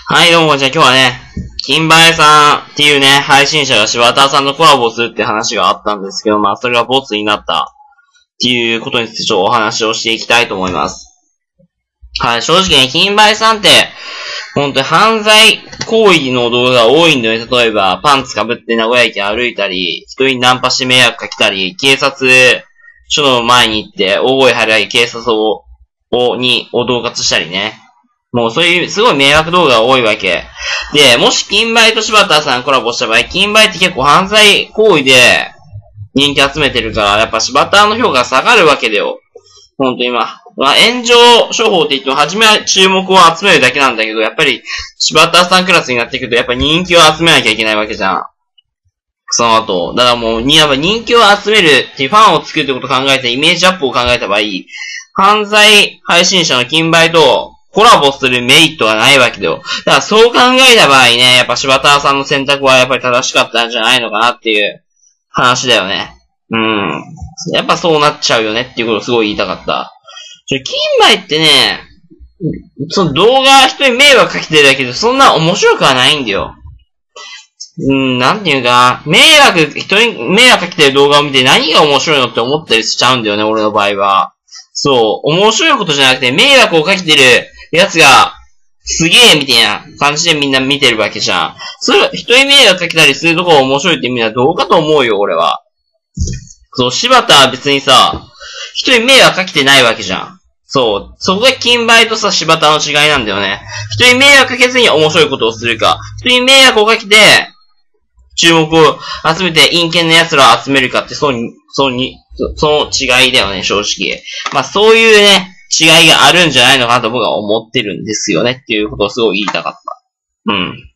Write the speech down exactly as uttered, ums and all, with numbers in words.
はい、どうもこんにちは。今日はね、金梅さんっていうね、配信者が柴田さんとコラボするって話があったんですけど、まあ、それがボツになったっていうことについてちょっとお話をしていきたいと思います。はい、正直ね、金梅さんって、本当に犯罪行為の動画が多いんだよね。例えば、パンツ被って名古屋駅歩いたり、人にナンパして迷惑かけたり、警察署の前に行って大声張り上げ警察を、を、に、を恫喝したりね。もうそういうすごい迷惑動画が多いわけ。で、もし金梅と柴田さんコラボした場合、金梅って結構犯罪行為で人気集めてるから、やっぱ柴田の評価が下がるわけだよ。ほんと今。まあ、炎上処方って言っても、初めは注目を集めるだけなんだけど、やっぱり柴田さんクラスになってくると、やっぱ人気を集めなきゃいけないわけじゃん。その後。だからもう、やっぱ人気を集めるっていうファンを作るってことを考えて、イメージアップを考えた場合、犯罪配信者の金梅と、コラボするメリットがないわけだよ。だからそう考えた場合ね、やっぱ柴田さんの選択はやっぱり正しかったんじゃないのかなっていう話だよね。うん。やっぱそうなっちゃうよねっていうことをすごい言いたかった。ちょ、金梅ってね、その動画人に迷惑かけてるだけでそんな面白くはないんだよ。うん、なんていうか、迷惑、人に迷惑かけてる動画を見て何が面白いのって思ったりしちゃうんだよね、俺の場合は。そう、面白いことじゃなくて迷惑をかけてるやつが、すげえみたいな感じでみんな見てるわけじゃん。それ、人に迷惑かけたりするとこが面白いってみんなどうかと思うよ、俺は。そう、柴田は別にさ、人に迷惑かけてないわけじゃん。そう、そこが金梅とさ、柴田の違いなんだよね。人に迷惑かけずに面白いことをするか、人に迷惑をかけて、注目を集めて陰険な奴らを集めるかって、そうに、そうに、その違いだよね、正直。まあそういうね、違いがあるんじゃないのかなと僕は思ってるんですよねっていうことをすごい言いたかった。うん。